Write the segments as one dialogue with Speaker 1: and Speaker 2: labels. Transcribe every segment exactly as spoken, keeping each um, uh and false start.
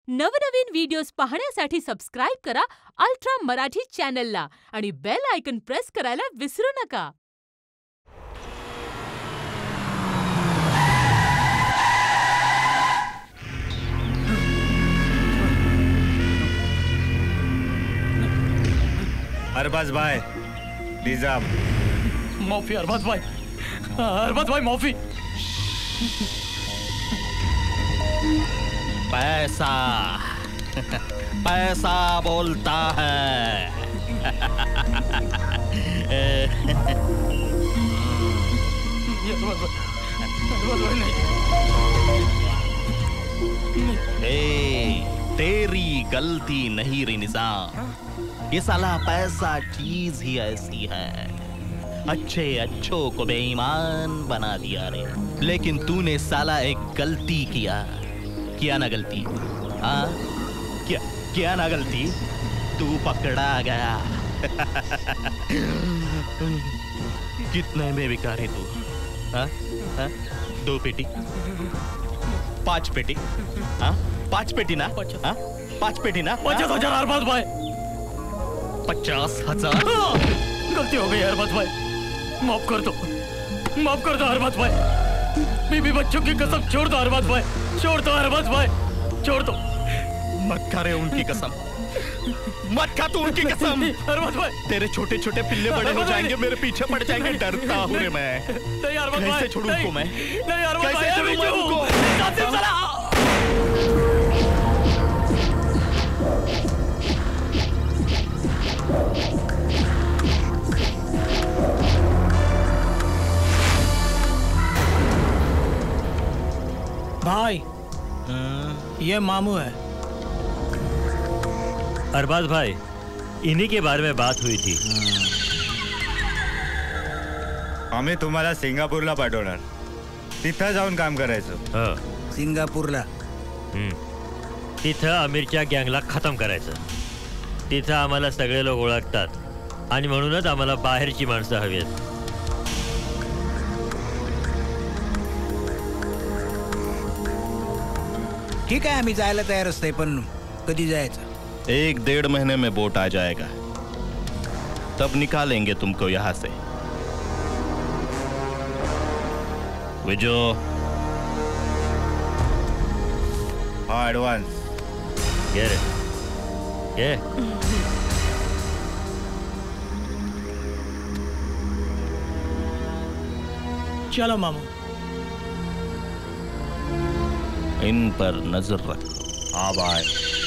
Speaker 1: नवनवीन व्हिडिओज पाहण्यासाठी सबस्क्राईब करा अल्ट्रा मराठी चॅनलला आणि बेल आयकॉन प्रेस करायला विसरू नका.
Speaker 2: अरबाज भाई, निजाम.
Speaker 3: माफी अरबाज भाई, अरबाज भाई माफी.
Speaker 4: पैसा पैसा बोलता है. ए, तेरी गलती नहीं रे निजाम. ये साला पैसा चीज ही ऐसी है, अच्छे अच्छों को बेईमान बना दिया रे. लेकिन तूने साला एक गलती किया किया ना गलती. हाँ क्या किया ना गलती. तू पकड़ा गया. कितने में बिका रे तू? हाँ हाँ दो पेटी, पांच पेटी. हाँ पांच पेटी ना. हाँ पांच पेटी ना.
Speaker 3: पचास हजार अरबाज भाई.
Speaker 4: पचास हजार.
Speaker 3: गलती हो गई अरबाज भाई, माफ कर दो, माफ कर दो अरबाज भाई. बीबी बच्चों की कसम छोड़ दो अरबाज भाई, छोड़ दो अरबाज भाई, छोड़ दो.
Speaker 4: मत खा रे उनकी कसम, मत खा तू उनकी कसम.
Speaker 3: अरबाज भाई,
Speaker 4: तेरे छोटे छोटे पिल्ले बड़े हो जाएंगे, मेरे पीछे पड़ जाएंगे. डरता हूँ रे मैं.
Speaker 3: नहीं अरबाज भाई,
Speaker 4: कैसे छोड़ूं उनको मैं?
Speaker 3: नहीं अरबाज भाई,
Speaker 4: कैसे छोड़ूं मैं उनको?
Speaker 5: भाई ये मामू है.
Speaker 6: अरबाज भाई, इन्हीं के बारे में बात हुई थी.
Speaker 2: आम्ही तुम्हाला सिंगापूरला पाठवणार, तिथं जाऊन काम करायचं.
Speaker 5: सिंगापूरला?
Speaker 6: तिथं आमिरच्या गँगला खतम करायचं. तिथं आम्हाला सगळे लोक ओळखतात आणि म्हणूनच आम्हाला बाहेरची माणसं हवी आहेत.
Speaker 5: ठीक आहे, आम्ही जायला तयार असतोय, पण कधी जायचं?
Speaker 4: एक डेढ़ महीने में बोट आ जाएगा, तब निकालेंगे तुमको यहाँ से. विजो,
Speaker 2: हा ऍडव्हान्स
Speaker 6: घे रे, घे.
Speaker 5: चलो मामू.
Speaker 4: इन पर नजर रख.
Speaker 2: हा बाय.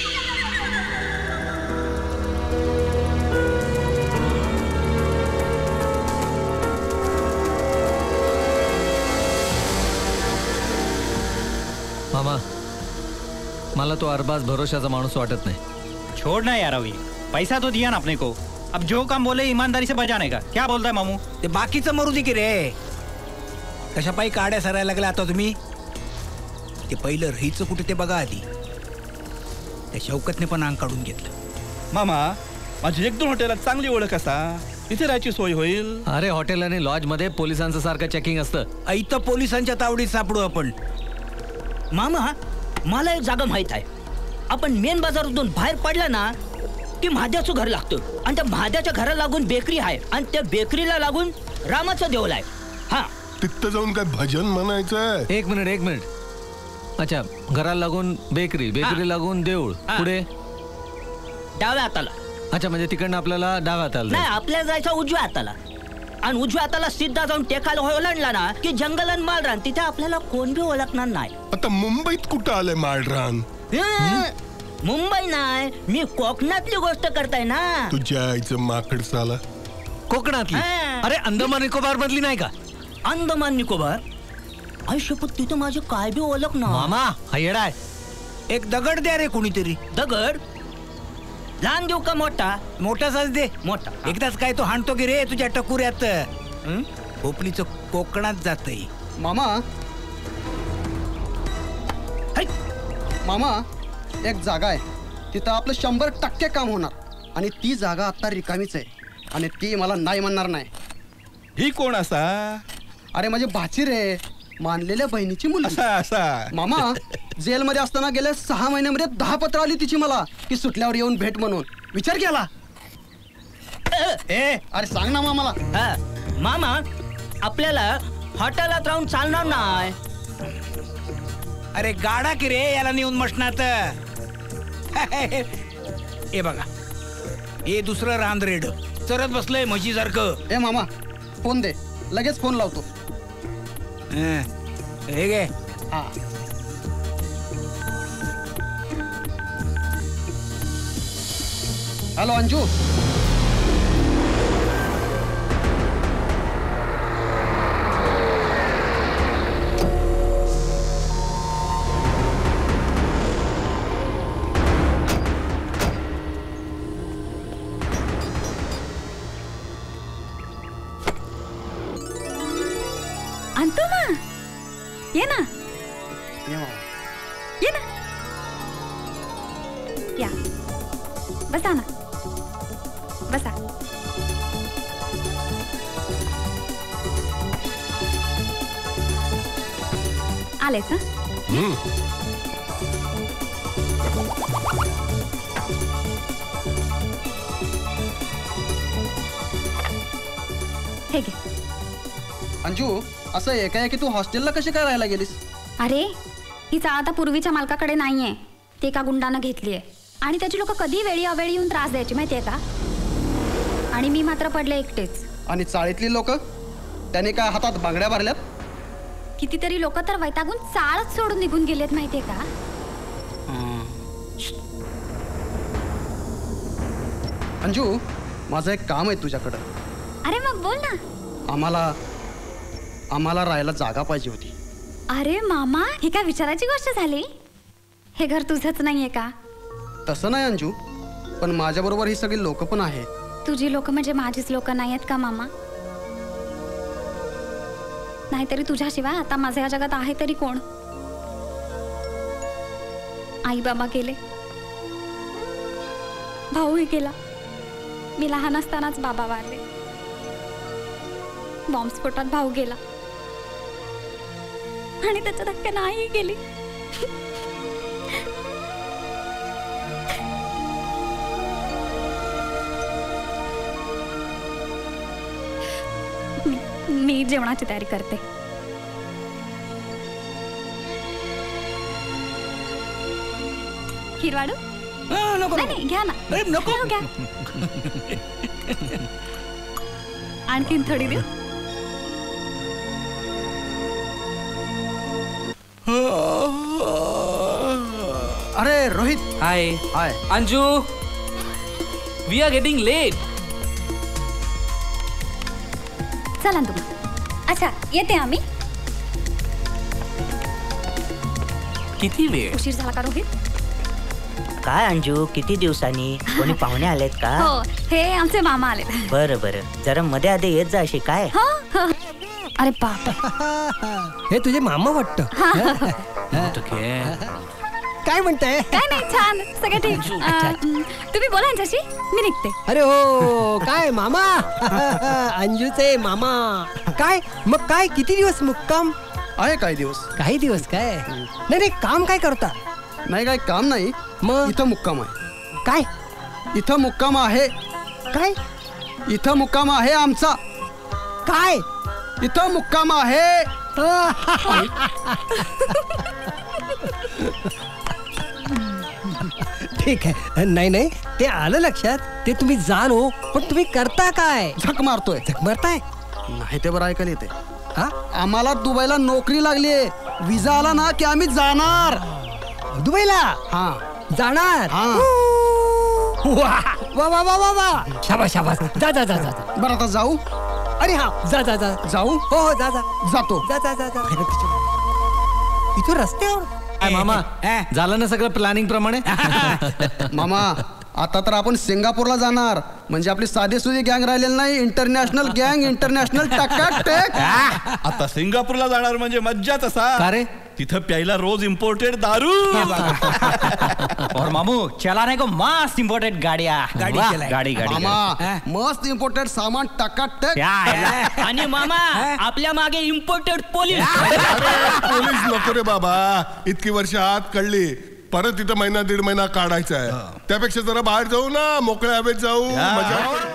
Speaker 7: मामा, मला तो अरबाज भरोशाचा माणूस वाटत नाही.
Speaker 8: छोड़ ना यार, अभी पैसा तो दिया ना अपने को, अब जो काम बोले ईमानदारी से बजाने का. क्या बोलता है मामू?
Speaker 5: ते बाकीचं मरू दे की रे. कशा पायी काड्या सरायला लागला आता तुम्ही? ते पहिलं रहीचं कुठे ते बघा आधी. त्या शौकतने पण अंग काढून घेतलं.
Speaker 9: मामा, माझी एक दोन हॉटेलात चांगली ओळख असा, तिथे राहायची सोय होईल.
Speaker 7: अरे हॉटेल आणि लॉज मध्ये पोलिसांचं सारखं चेकिंग असतं.
Speaker 5: इथं पोलिसांच्या तावडीत सापडू आपण.
Speaker 10: मामा, मला एक जागा माहित आहे. आपण मेन बाजारातून बाहेर पडला ना की महाद्याचं घर लागतं, आणि त्या महाद्याच्या घराला लागून बेकरी आहे, आणि त्या बेकरीला लागून रामाचं देऊळ आहे. हा,
Speaker 11: तिथं जाऊन काय भजन म्हणायचं?
Speaker 7: एक मिनिट एक मिनिट. अच्छा, घराला लागून बेकरी, बेकरी लागून देऊळ, पुढे
Speaker 10: डाव्या हाताला.
Speaker 7: अच्छा, म्हणजे तिकडनं आपल्याला डाव्या हाताला
Speaker 10: नाही, आपल्याला जायचं उजव्या हाताला, आणि उजव्या हाताला सिद्धा जाऊन टेकाला ओलांडला ना की जंगल आणि मालरान, तिथे आपल्याला कोण बी ओळखणार नाही.
Speaker 11: आता मुंबईत कुठं आलंय मालरान?
Speaker 10: मुंबई नाही, मी कोकणातली गोष्ट करताय ना.
Speaker 11: तुझ्या आईचं माकड साला.
Speaker 7: कोकणातली? अरे अंदमान निकोबार मधली नाही का?
Speaker 10: अंदमान निकोबार? आई शपथ, तिथं माझे काय बी ओळख ना.
Speaker 7: मामा हा येडा आहे.
Speaker 5: एक दगड द्या रे कोणीतरी.
Speaker 10: दगड? लहान देऊ का मोठा?
Speaker 5: मोठाच दे.
Speaker 10: मोठा.
Speaker 5: एकदाच काय तो हाणतो की रे तुझ्या टकुऱ्यात. खोपलीचं कोकणात जातय.
Speaker 12: मामा, मामा एक जागा आहे, तिथं आपलं शंभर टक्के काम होणार, आणि ती जागा आता रिकामीच आहे, आणि ती मला नाही म्हणणार नाही.
Speaker 9: ही कोण असा?
Speaker 12: अरे माझी भाची रे, मानलेल्या बहिणीची मुलगी.
Speaker 9: असा असा
Speaker 12: मामा जेलमध्ये असताना गेल्या सहा महिन्यामध्ये दहा पत्र आली तिची मला की सुटल्यावर येऊन भेट म्हणून. विचार केला? ए अरे सांग ना मामाला.
Speaker 10: हा, मामा आपल्याला हॉटेलात राहून चालणार नाही.
Speaker 5: अरे गाडा की रे याला नेऊन मशनात. हे बघा हे दुसरं रांदरेड चरत बसलंय म्हशी सारखं.
Speaker 12: ए मामा फोन दे, लगेच फोन लावतो.
Speaker 5: हे गे.
Speaker 12: हा हॅलो अंजू.
Speaker 13: आणतो ना, ये ना ये ना या बसा ना बसा. आलेच ना. हे घे.
Speaker 12: अंजू असं आहे काय की तू हॉस्टेलला कशी काय राहायला गेलीस?
Speaker 13: अरे ही चाळ आता पूर्वीच्या मालकाकडे नाहीये, ते एका गुंडानं घेतलीये आणि त्याची लोक कधी वेळी अवेळी येऊन त्रास द्यायची माहितीये का. आणि मी मात्र पडले एकटेच.
Speaker 12: आणि चाळीतली लोक त्याने काय हातात बांगड्या भरल्यात?
Speaker 13: कितीतरी लोक तर वैतागून चाळच सोडून निघून गेलेत माहितीये का.
Speaker 12: अंजू माझं एक काम आहे तुझ्याकडं.
Speaker 13: अरे मग बोल ना.
Speaker 12: आम्हाला आम्हाला राहायला जागा पाहिजे होती.
Speaker 13: अरे मामा ही काय विचारायची गोष्ट झाली. हे घर तुझंच नाहीये का?
Speaker 12: तसं नाही अंजू, पण माझ्या बरोबर ही सगळी लोक पण आहेत.
Speaker 13: तुझी लोक म्हणजे माझीच लोक नाहीयेत का मामा? नाहीतरी तुझ्याशिवाय आता माझ्या या जगात आहे तरी कोण? आई बाबा गेले, भाऊही गेला. मी लहान असतानाच बाबा वारले. बॉम्बस्फोटात भाऊ गेला आणि त्याच्या धक्क्यानं आई गेली. मी जेवणाची तयारी करते. खीरवाडू? नाही घ्या ना. नको घ्या. आणखीन थोडी देऊ?
Speaker 12: अरे Rohit.
Speaker 14: Hi
Speaker 12: hi
Speaker 14: Anju, we are getting late.
Speaker 13: चला तुम्ही. अच्छा येते आम्ही.
Speaker 14: किती वेळ?
Speaker 13: उशीर झाला का रोहित?
Speaker 10: काय अंजू किती दिवसांनी कोणी पाहुणे आलेत का?
Speaker 13: हो हे आमचे मामा आले.
Speaker 10: बरं बरं जरा मध्ये आधी येत जा अशी काय.
Speaker 13: अरे बाप
Speaker 15: हे तुझे मामा वाटतं. काय म्हणताय?
Speaker 13: काय नाही छान सगळं ठीक. तुम्ही बोला यांच्याशी, मी निघते.
Speaker 15: अरे हो काय मामा. अंजूचे मामा. काय मग काय किती दिवस मुक्काम
Speaker 12: आहे? काही दिवस.
Speaker 15: काही दिवस काय? नाही नाही काम काय करता?
Speaker 12: नाही काय काम नाही,
Speaker 15: मग
Speaker 12: इथं मुक्काम आहे.
Speaker 15: काय?
Speaker 12: इथं मुक्काम आहे.
Speaker 15: काय?
Speaker 12: इथं मुक्काम आहे आमचा.
Speaker 15: काय?
Speaker 12: इथं मुक्काम आहे.
Speaker 15: ठीक आहे. नाही नाही ते आलं लक्षात. ते तुम्ही जाणो, पण तुम्ही करता काय?
Speaker 12: झक मारतोय.
Speaker 15: झक मारताय?
Speaker 12: नाही ते बरं ऐकायला येते.
Speaker 15: हा
Speaker 12: आम्हाला दुबईला नोकरी लागलीये. विजा आला ना की आम्ही जाणार
Speaker 15: दुबईला.
Speaker 12: हा
Speaker 15: जाणार.
Speaker 12: हा
Speaker 15: वा वा वा वा वा वा. शाबास शाबास. जा जा जा जा.
Speaker 12: बरं आता जाऊ.
Speaker 15: अरे हा जा जा जा.
Speaker 12: जाऊ.
Speaker 15: हो हो जा जा.
Speaker 12: जातो.
Speaker 15: जा जा जा जा. इथं रस्त्यावर
Speaker 7: मामा झालं ना सगळं प्लॅनिंग प्रमाणे?
Speaker 12: मामा आता तर आपण सिंगापूरला जाणार म्हणजे आपली साधी सुधी गँग राहिलेली नाही इंटरनॅशनल गँग इंटरनॅशनल टकाटक
Speaker 9: आता सिंगापूरला जाणार म्हणजे मज्जाच असा
Speaker 7: का रे
Speaker 9: तिथं प्यायला रोज इम्पोर्टेड दारू
Speaker 8: और मामू चला नाही को मस्त इम्पोर्टेड गाड्या
Speaker 5: गाडी
Speaker 8: वाह,
Speaker 5: चलाय.
Speaker 8: गाडी गाडी
Speaker 12: मामा मस्त इम्पोर्टेड सामान टकाटक
Speaker 10: आणि मामा आपल्या मागे इम्पोर्टेड पोलीस
Speaker 11: पोलीस नको रे बाबा इतकी वर्ष आत कळली परत तिथं महिना दीड महिना काढायचा आहे त्यापेक्षा जरा बाहेर जाऊ ना मोकळ्या हवेत जाऊ मजा